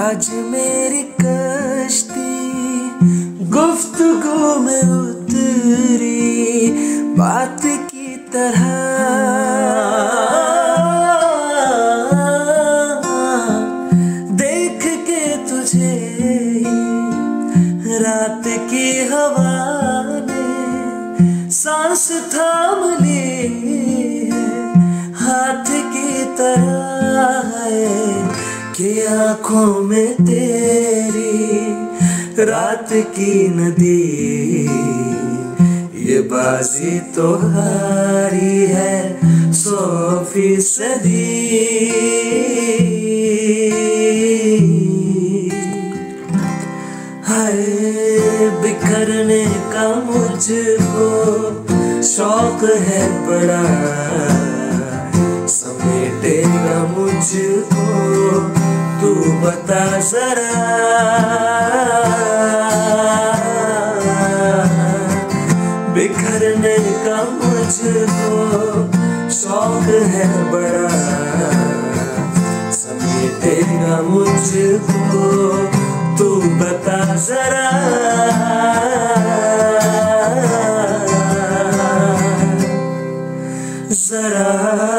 आज मेरी कश्ती गुफ्तगू में उतरी बात की तरह। देख के तुझे रात की हवा ने सांस थाम ली है, हाथ की तरह है कि आँखों में तेरी रात की नदी। ये बाजी तो हारी है 100%। हाय बिखरने का मुझको शौक है बड़ा, समेटेगा मुझको तू बता जरा। बिखरने का मुझको शौक है बड़ा, समेटेगा मुझको तू बता जरा। जरा